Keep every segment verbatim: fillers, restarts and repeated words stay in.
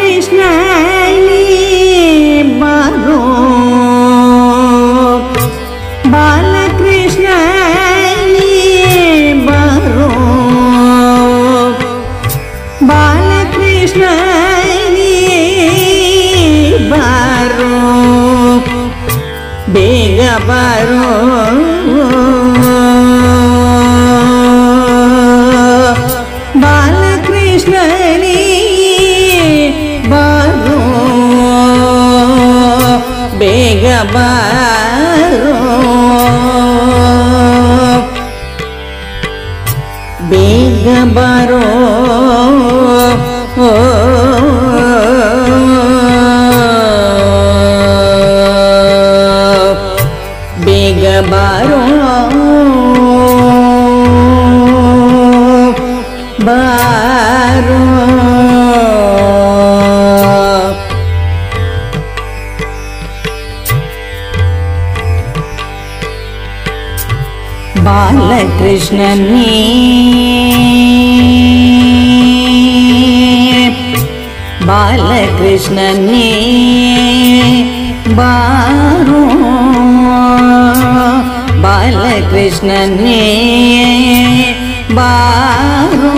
ಬಾಲಕೃಷ್ಣ ಬಾರೋ ಬಾಲಕೃಷ್ಣ ಬಾರೋ ಬಾಲಕೃಷ್ಣ ಬಾರೋ ಬೇಗ ಬಾರೋ ಬಾಲಕೃಷ್ಣ ಬಾರೋ ಬೇಗ ಬಾರೋ ಬೇಗ ಬಾರೋ ಬೇಗ ಬಾರೋ ಬಾರೋ ಬಾಲಕೃಷ್ಣನೇ ಬಾಲಕೃಷ್ಣನೇ ಬಾರೋ ಬಾಲಕೃಷ್ಣನೇ ಬಾರೋ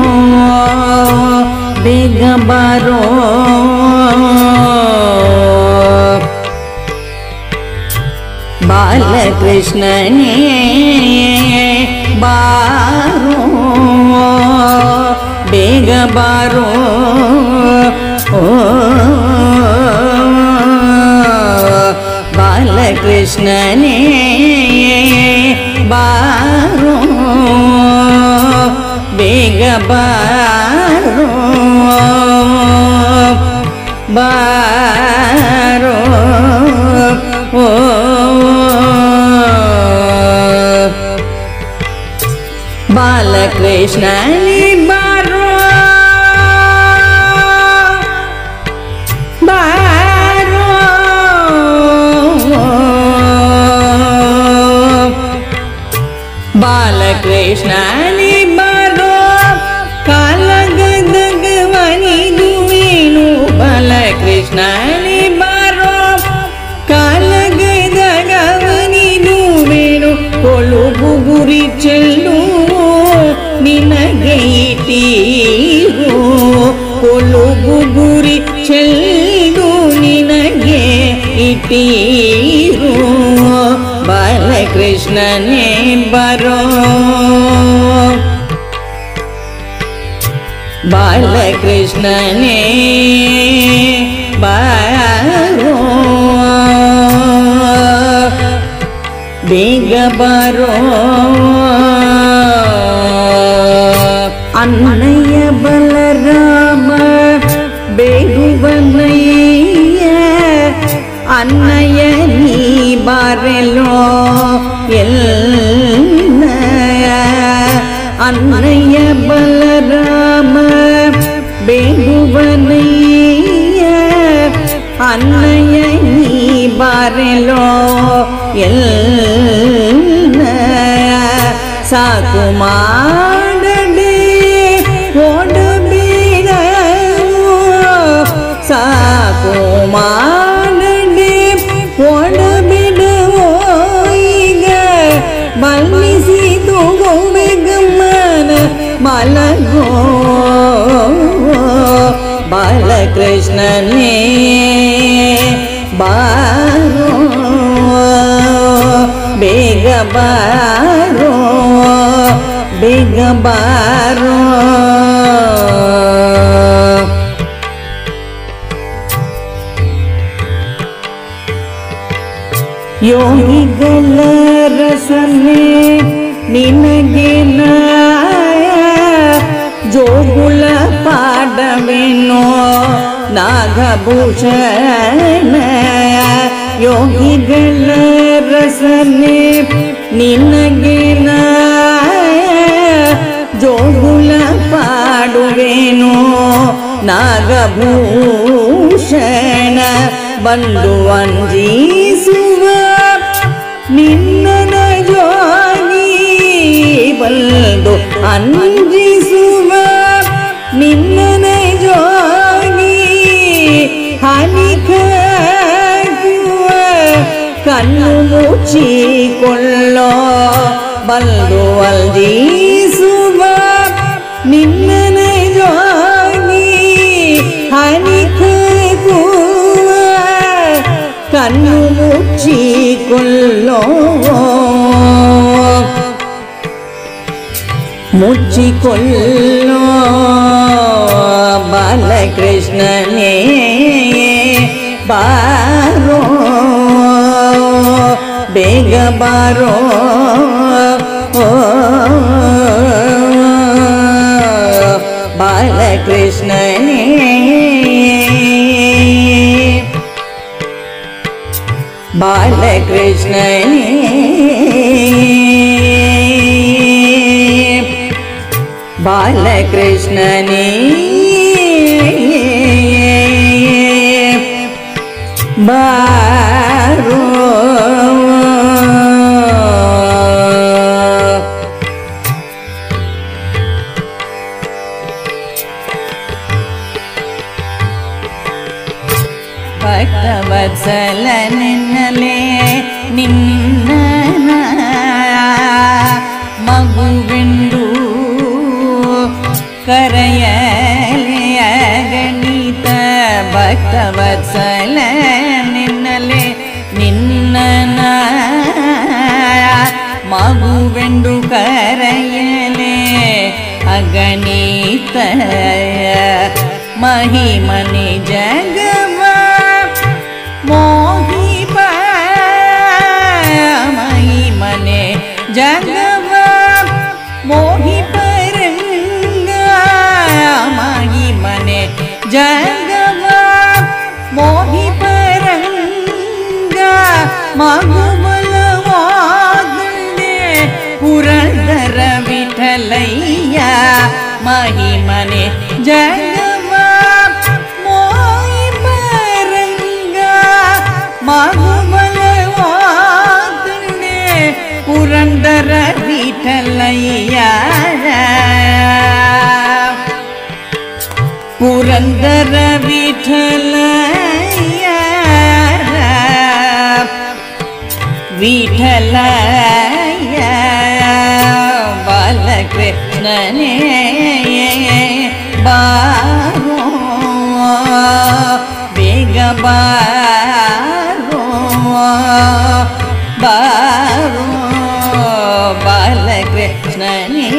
ಬೇಗ ಬಾರೋ ಬಾಲಕೃಷ್ಣನೇ ಬಾರೋ ಬೇಗ ಬಾರೋ ಓ ಬಾಲಕೃಷ್ಣನೇ ಬಾರೋ ಬೇಗ ಬಾರೋ ಬಾರೋ ಓ ಬಾಲಕೃಷ್ಣನೇ ಬಾರೋ ಬಾರೋ ಬಾಲಕೃಷ್ಣನೇ ಬಾರೋ ಕಾಲಗದಗವನಿದುವೇನು ಬಾಲಕೃಷ್ಣನೇ ಬಾರೋ ಕಾಲಗದಗವನಿದುವೇನು ಕೊಲುಬು ಗುರಿ ಚೆಲ್ಲು ನಿನಗೆ ಇಟ್ಟೀರು ಕೊಲುಬು ಗುರಿ ಚೆಲ್ಲು ನಿನಗೆ ಇಟ್ಟೀರು ಬಾಲಕೃಷ್ಣನೇ ಬಾರೋ ಬಾಲಕೃಷ್ಣನೇ ಬಾರೋ ಬೇಗ ಬಾರೋ ಅನ್ನಯ್ಯ ಬಲರಾಮ ಬೇಗುವನಯ್ಯ ಅನ್ನಯ್ಯ ನೀ ಬಾರೆಲೋ ಎಲ್ಲ ಅನ್ನಯ್ಯ ಬಲರಾಮ ಬೇಗುವನಯ್ಯ ಅನ್ನಯ್ಯ ನೀ ಬಾರೆಲೋ ಎಲ್ಲ ಸಾಕು ಮಾಡದೆ ಓಡಬೇಡ ಸಾಕು ಮಾಡದೆ ಓಡಬೇಡವೋ ಈಗ ಬಲ್ಮಿಸಿದು ಗೋವೆಗಮ್ಮನ ಮಲಗೋ ಬಾಲಕೃಷ್ಣನೇ ಬಾರೋ ಬೇಗ ಬಾರೋ ಬೇಗ ಬಾರೋ ಯೋಗಿಗಳ ರಸನೆ ನಿನಗೆ ನಾಯ ಜೋಗುಳ ಪಾಡವೇನೋ ನಾಗಭೂಷಣ ಯೋಗಿಗಳ ರಸನೆ ನಿನಗೆ ನಾಯ ಜೋಗುಳ ಪಾಡುವೇನೋ ನಾಗಭೂಷಣ ಬಂದು ಅಂಜಿಸುವ ನಿನ್ನ ಜೋಗಿ ಬಂದು ಅಂಜಿಸುವ ನಿನ್ನ ಜೋಗಿ ಮುಚ್ಚಿಕೊಳ್ಳೋ ಬಂದು ಅಲ್ದೀಸುವ ನಿನ್ನನೆ ಜೋಗಿ ಹನಿಕುವ ಕಣ್ಣು ಮುಚ್ಚಿಕೊಳ್ಳೋ ಮುಚ್ಚಿಕೊಳ್ಳೋ ಬಾಲಕೃಷ್ಣನೇ ಬಾರೋ ಬೇಗ ಬಾರೋ ಬಾಲಕೃಷ್ಣನೇ ಬಾಲಕೃಷ್ಣನೇ ಬಾಲಕೃಷ್ಣನೇ ಬಾರೋ ಭಕ್ತವತ್ಸಲ ನಿನ್ನಲೆ ನಿನ್ನ ಮಗುವೆಂದು ಕರೆಯಲೆಯ ಗಣಿತ ಭಕ್ತವತ್ಸಲ ನಿನ್ನಲೆ ನಿನ್ನ ಮಗುವೆಂದು ಕರೆಯಲೆ ಅಗಣಿತ ಮಹಿಮನೆ ಜಗವ ಮೋಹಿಪ ಮಹಿಮನೆ ಜಗವ ಮೋಹಿಪರಂಗ ಮಹಿಮನೆ ಜಗವ ಮೋಹಿಪರಂಗ ಮಗುಬಲವಾದಂದೆ ಪುರಂದರ ವಿಠಲಯ್ಯ ಮಹಿಮನೆ ಜಗವ ಮೋಹಿಪರಂಗ ಮಗುಬಲವಾದಂದೆ ಪುರಂದರ ವಿಠಲಯ್ಯ ಪುರಂದರ ವಿಠಲಯ್ಯ ವಿಠಲಯ್ಯ ಬಾಲಕೃಷ್ಣನೇ ಬಾರೋ ಬೇಗ ಬಾರೋ ಬಾರೋ ಬಾಲಕೃಷ್ಣನೇ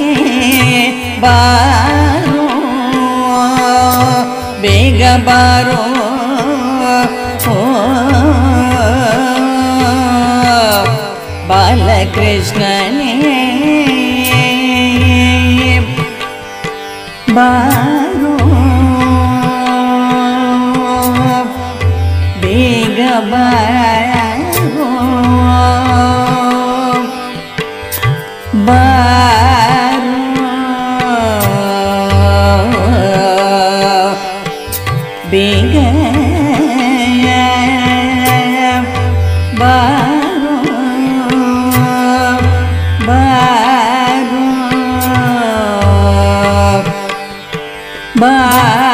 ಬಾರೋ ಬೇಗ ಬಾರೋ ಬಾಲಕೃಷ್ಣನೇ ಬಾರೋ ಬೇಗ ಬಾರೋ ಬಾರೋ ಬೇಗ ಬಾರೋ ಬಾರೋ ಬಾರೋ